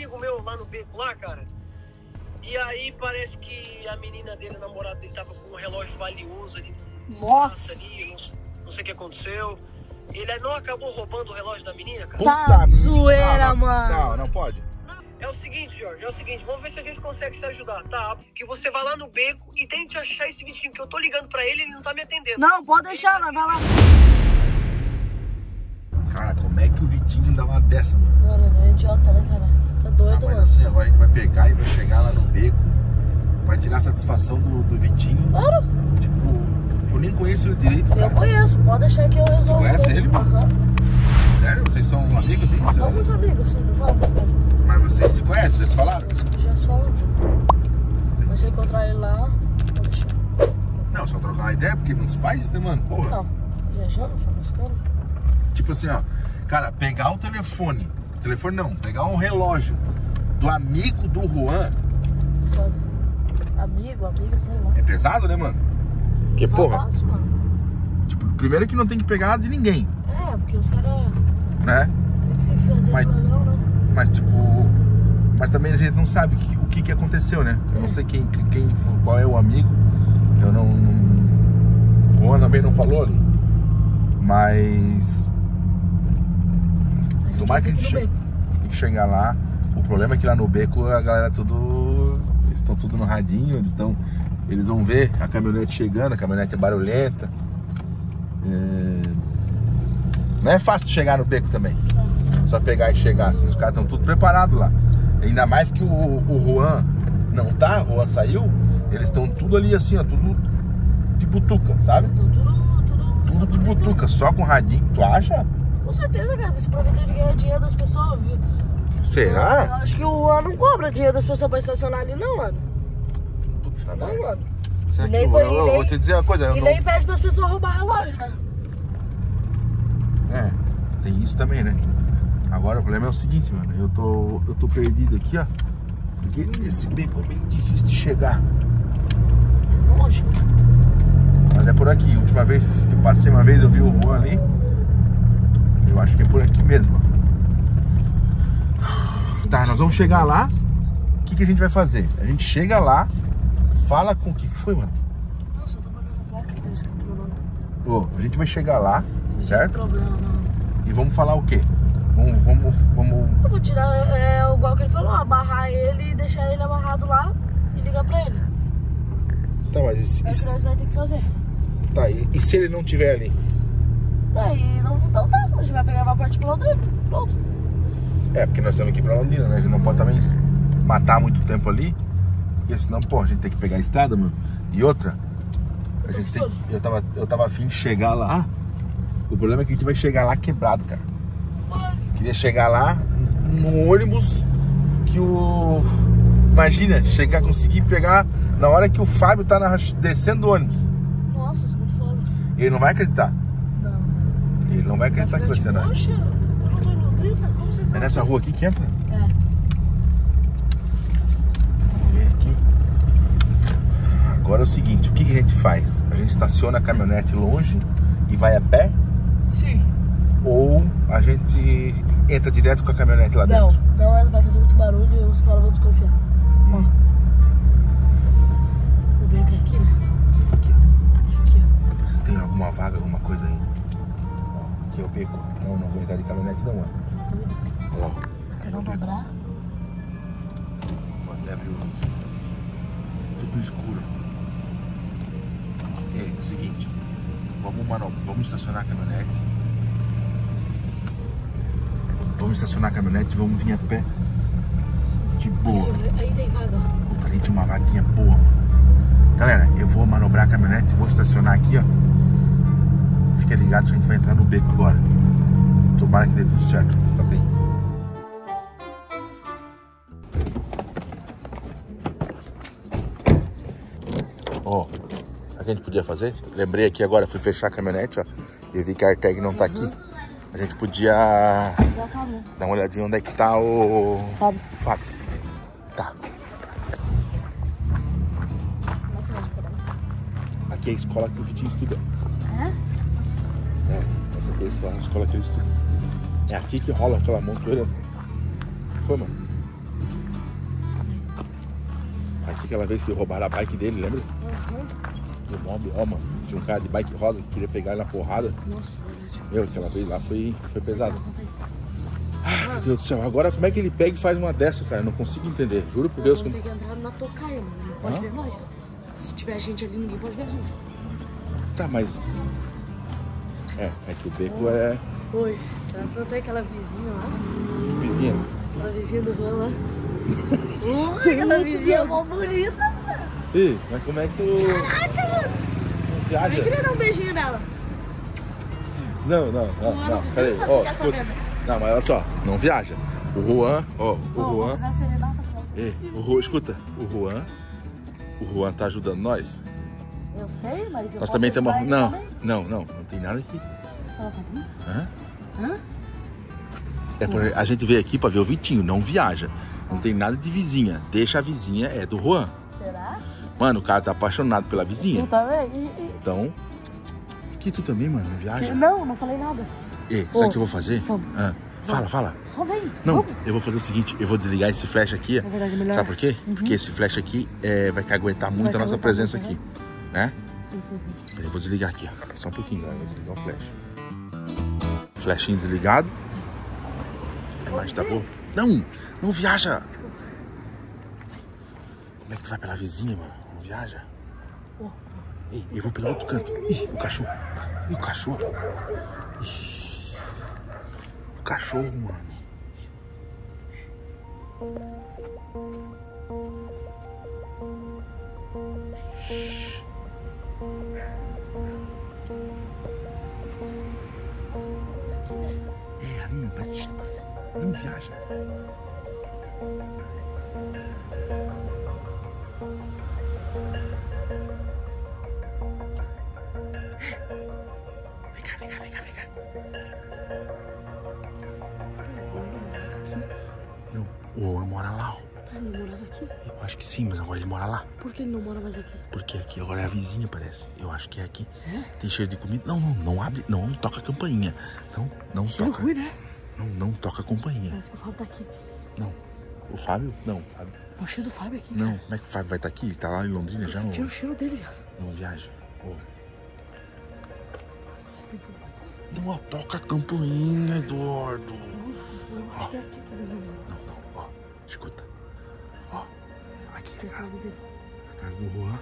amigo meu lá no beco lá, cara. E aí parece que a menina dele, a namorada dele, tava com um relógio valioso ali. Nossa! Ali, não sei o que aconteceu. Ele não acabou roubando o relógio da menina, cara? Tá zoeira, mano. Não pode. É o seguinte, Jorge, vamos ver se a gente consegue se ajudar, tá? Que você vai lá no beco e tente achar esse Vitinho, que eu tô ligando pra ele e ele não tá me atendendo. Não, pode deixar, nós vai lá. Cara, como é que o Vitinho dá uma dessa, mano? Mano, é idiota, né, cara? Tá doido, Mas mano. assim, agora a gente vai pegar e vai chegar lá no beco, vai tirar a satisfação do Vitinho. Claro. Tipo, eu nem conheço ele direito, cara. Eu conheço, pode deixar que eu resolvo. Conhece ele, mano? Aham. Sério? Vocês são amigos, assim? Não muito amigos, assim, não falo com ele. Mas vocês se conhecem? Já se falaram? Já se falou, já. Mas se eu encontrar ele lá, pode deixar. Não, só trocar uma ideia, porque não se faz isso, né, mano? Porra. Não, viajando, tá buscando. Tipo assim, ó. Cara, pegar o telefone. Telefone não, pegar um relógio do amigo do Juan. Sabe? Amiga, sei lá. É pesado, né, mano? Porque, porra. Pesadaço, mano. Tipo, primeiro que não tem que pegar de ninguém, É, porque os caras né? tem que se fazer Mas- ladrão, não. Mas, tipo. Mas também a gente não sabe o que aconteceu, né? Eu não sei qual é o amigo. Eu não. O Juan também não falou ali. Mas. Tomara que a gente tem que chegar lá. O problema é que lá no beco a galera tudo. Eles estão tudo no radinho, eles vão ver a caminhonete chegando, a caminhonete é barulhenta. Não é fácil chegar no beco também. Só pegar e chegar assim. Os caras estão tudo preparados lá. Ainda mais que o Juan não tá, o Juan saiu. Eles estão tudo ali assim, ó, tudo de butuca, sabe? Tudo de butuca, só com radinho. Tu acha? Com certeza, cara, se aproveita de ganhar dinheiro das pessoas, viu? Eu Será? acho que o Juan não cobra dinheiro das pessoas pra estacionar ali, não, mano. Puta Não, merda. mano. Será E que nem eu vou te dizer uma coisa, eu E não... nem pede pras pessoas roubar relógio, né? É, tem isso também, né? Agora o problema é o seguinte, mano, eu tô perdido aqui, ó. Porque esse beco é bem difícil de chegar. É longe. Mas é por aqui. A última vez que eu passei uma vez, eu vi o Juan ali. Eu acho que é por aqui mesmo. Tá, nós vamos chegar lá. O que a gente vai fazer? A gente chega lá, fala com... O que foi, mano? Nossa, eu tô olhando a placa que tem escrito meu nome. Pô, a gente vai chegar lá, certo? Não tem problema, não. E vamos falar o quê? Vamos... Eu vou tirar, igual que ele falou, amarrar ele e deixar ele amarrado lá e ligar pra ele. Tá, mas É o que nós vai ter que fazer. Tá, e se ele não tiver ali? Daí não tá. A gente vai pegar uma parte pela Londrina. Pronto. É, porque nós temos que ir pra Londrina, né? A gente não pode também matar muito tempo ali. Porque senão, pô, a gente tem que pegar a estrada, mano. E outra, a gente tem, eu tava afim de chegar lá. O problema é que a gente vai chegar lá quebrado, cara. Queria chegar lá no ônibus que o... Imagina, conseguir pegar na hora que o Fábio tá descendo do ônibus. Nossa, isso é muito foda. Ele não vai acreditar. Não. Ele não vai acreditar que vai ser, né? Poxa, eu não tô em Londrina, como vocês estão? É nessa rua aqui que entra? É. Vamos ver aqui. Agora é o seguinte, o que a gente faz? A gente estaciona a caminhonete longe e vai a pé? Sim. Ou a gente entra direto com a caminhonete lá Não, dentro? não, ela vai fazer muito barulho e os caras vão desconfiar. Ó. O beco é aqui, né? Aqui. É aqui, ó. Se tem alguma vaga, alguma coisa aí. Ó, aqui é o beco. Não vou entrar de caminhonete não, mano. Doido. Olha lá. Até Aí não o beco. dobrar. Vou até abrir o link. Tudo escuro. E aí, é o seguinte. Vamos estacionar a caminhonete. Vamos estacionar a caminhonete e vamos vir a pé. De boa. Aí tem vaga. Puta, ali tinha uma vaguinha boa, mano. Galera, eu vou manobrar a caminhonete, vou estacionar aqui, ó. Fica ligado que a gente vai entrar no beco agora. Tomara que dê tudo certo. Tá bem. Ó, o que a gente podia fazer? Lembrei aqui agora, fui fechar a caminhonete, ó. Eu vi que a AirTag não tá aqui. A gente podia dar uma olhadinha onde é que tá o Fábio. Tá. Aqui é a escola que o Vitinho estuda. É, essa aqui é a escola que ele estuda. É aqui que rola aquela montoeira. Foi, mano? Aquela vez que roubaram a bike dele, lembra? Aham. Do mob, ó, mano. Tinha um cara de bike rosa que queria pegar ele na porrada. Nossa, verdade. Meu, aquela vez lá foi pesado. Ah, meu Deus do céu, agora como é que ele pega e faz uma dessa, cara? Eu não consigo entender, juro por Deus. Vamos ter que entrar na tocaia, mano. Não pode ver nós. Se tiver gente ali, ninguém pode ver a gente. Tá, mas... É que o beco é... Pois, será que não tem aquela vizinha lá? Vizinha. Aquela vizinha do Juan lá. Aquela vizinha é mó bonita. Ih, mas como é que tu... Caraca, mano. Não viaja? Eu queria dar um beijinho nela. Não, peraí. Precisa ficar sabendo. Não, mas olha só, não viaja. O Juan, ó, Vou fazer a serenata pra ela. Escuta, o Juan tá ajudando nós. Eu sei, mas eu Nós posso também temos... ajudar ele Não, também? não tem nada aqui. Se ela tá vindo? Hã? A gente veio aqui pra ver o Vitinho, não viaja. Não tem nada de vizinha. Deixa a vizinha, é do Juan. Será? Mano, o cara tá apaixonado pela vizinha. Tu também? Então... Que tu também, mano, não viaja? Não falei nada. Ei, sabe o que eu vou fazer? Vamos. Fala. Só vem. Não, Vamos. eu vou fazer o seguinte, eu vou desligar esse flash aqui. É verdade, melhor. Sabe por quê? Porque esse flash aqui vai aguentar muito a nossa presença aqui. Né? Sim. Eu vou desligar aqui, ó. Só um pouquinho, galera. Vou desligar o flash. Flashinho desligado. A imagem tá boa. Não viaja. Como é que tu vai pela vizinha, mano? Não viaja? Ei, eu vou pelo outro canto. Ih, o cachorro. Ih, o cachorro. Ih, o cachorro, mano. É, ali, mas não viaja. Vem cá. Não, o Juan mora lá, ó. Tá, ele mora aqui? Eu acho que sim, mas agora ele mora lá. Por que ele não mora mais aqui? Porque aqui agora é a vizinha, parece. Eu acho que é aqui. Tem cheiro de comida. Não abre. Não toca a campainha. Não Cheiro toca. ruim, né? Não toca a campainha. Parece que o Fábio tá aqui. Não. O Fábio? Não, o Fábio. O cheiro do Fábio aqui. Não, como é que o Fábio vai estar aqui? Ele tá lá em Londrina já? Tira o cheiro dele, já. Não viaja. Ô. Você tem que... Não toca a campainha, Eduardo. Eu acho que é aqui que eles não vão. Não, ó. Escuta. Ó. Aqui é a casa dele. A casa do Juan.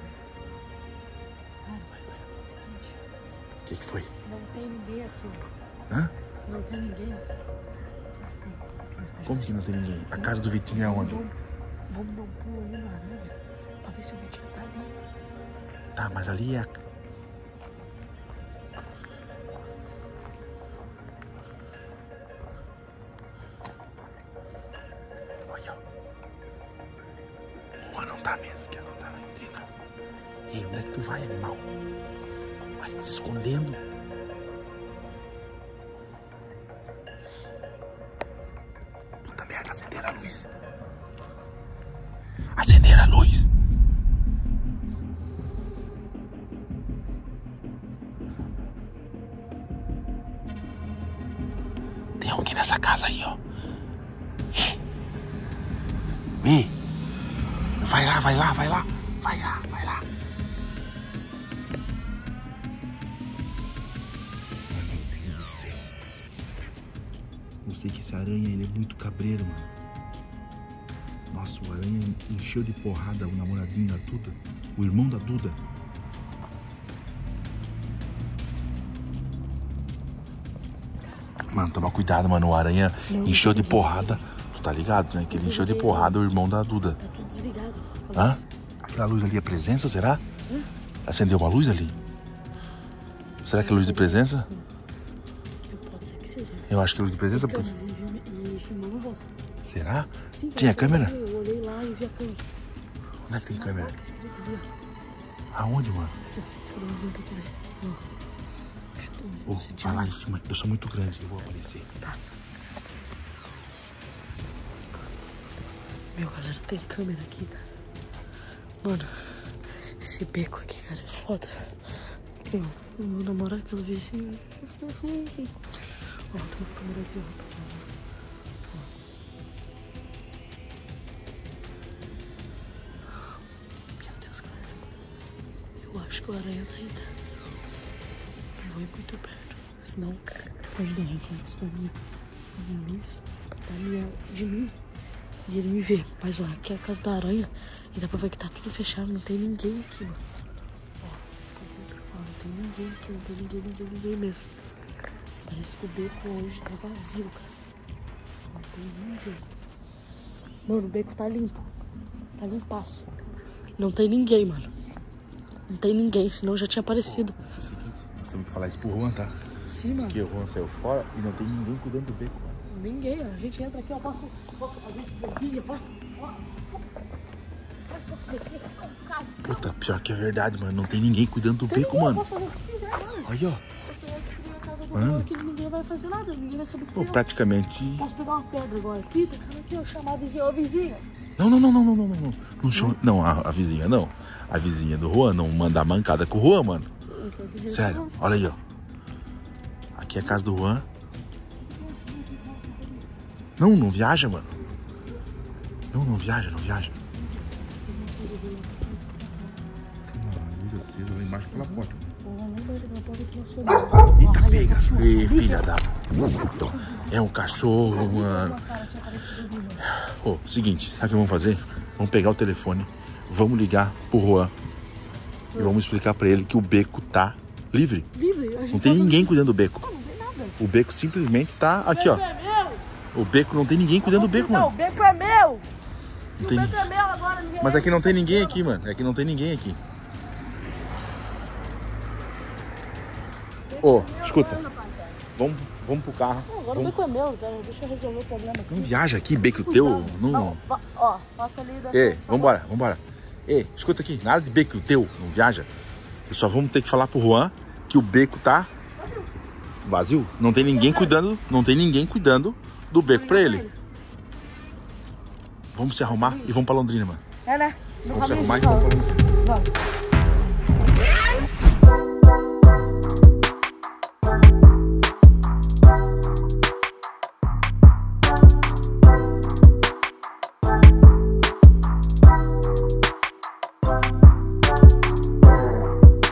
Cara, vai fazer o seguinte. O que foi? Não tem ninguém aqui, ó. Hã? Não tem ninguém aqui. Assim, Como que não tem ninguém? A casa do Vitinho é onde? Vamos dar um pulo ali na areia pra ver se o Vitinho tá ali. Tá, mas ali é a... Olha, ó. O Juan não tá mesmo, que ela tá lá inteira. Ei, onde é que tu vai, animal? Vai se escondendo. Puta merda, acenderam a luz. Acenderam a luz. Tem alguém nessa casa aí, ó. Ei. Vai lá. Eu sei que esse aranha, ele é muito cabreiro, mano. Nossa, o aranha encheu de porrada o namoradinho da Duda. O irmão da Duda. Mano, toma cuidado, mano. O aranha encheu de porrada. Tu tá ligado, né? Que ele encheu de porrada o irmão da Duda. Tá tudo desligado. Hã? Aquela luz ali é presença, será? Acendeu uma luz ali? Será que é luz de presença? Pode ser que seja. Eu acho que é luz de presença. E filmou meu rosto. Será? Sim, Tinha a câmera? Eu olhei lá e vi a câmera. Onde é que tem câmera? Tá escrito ali, ó. Aonde, mano? Aqui, ó. Deixa eu dar um zoom pra tu ver. Ó. Deixa eu dar um zoom. Ô, vai lá em cima. Eu sou muito grande que vou aparecer. Tá. Meu, galera, tem câmera aqui, cara. Mano, esse beco aqui, cara, é foda. Eu vou namorar aquela vizinha. Ó, tem uma câmera aqui, ó. acho que o aranha tá aí, tá? Não vou ir muito perto, senão pode dar reflexo da minha luz, de mim, e ele me vê. Mas ó, aqui é a casa da aranha e dá pra ver que tá tudo fechado, não tem ninguém aqui, mano. Ó, não tem ninguém aqui, não tem ninguém mesmo. Parece que o beco hoje tá vazio, cara. Não tem ninguém. Mano, o beco tá limpo. Tá limpaço. Não tem ninguém, mano. Não tem ninguém, senão já tinha aparecido. É o seguinte, nós temos que falar isso pro Juan, tá? Sim, mano. Porque o Juan saiu fora e não tem ninguém cuidando do beco, mano. Ninguém, a gente entra aqui, ó, passa a gente bebia, ó. Puta, pior que é verdade, mano. Não tem ninguém cuidando do beco, mano. Aí, ó. Mano, aqui ninguém vai fazer nada, ninguém vai saber o que Pô, praticamente. Posso pegar uma pedra agora aqui? Tá aqui, ó, chamar a vizinha, ô vizinha. Não. Não chama. Não, a vizinha não. A vizinha do Juan não mandar mancada com o Juan, mano. Sério, olha aí, ó. Aqui é a casa do Juan. Não viaja, mano. Não viaja. Tem uma luz acesa lá embaixo pela porta. Eita, pega. Ei, filha da... É um cachorro, mano. Ô, seguinte, sabe o que vamos fazer? Vamos pegar o telefone, vamos ligar pro Juan e vamos explicar pra ele que o beco tá livre. Não tem ninguém cuidando do beco. Não tem nada. O beco simplesmente tá aqui, ó. O beco não tem ninguém cuidando do beco, mano. Não, o beco é meu. Não tem... O beco é meu agora, ninguém. Mas aqui não tem ninguém aqui, mano. Aqui não tem ninguém aqui. Ô, escuta. Vamos pro carro. Agora o beco é meu, cara. Deixa eu resolver o problema aqui. Não viaja aqui, beco teu. Não. Ó, passa ali da... Ei, vambora. Ei, escuta aqui. Nada de beco teu. Não viaja. E só vamos ter que falar pro Juan que o beco tá vazio. Não tem ninguém cuidando do beco pra ele. Vamos se arrumar e vamos pra Londrina, mano. É, né? Vamos se arrumar e vamos pra Londrina. Vamos.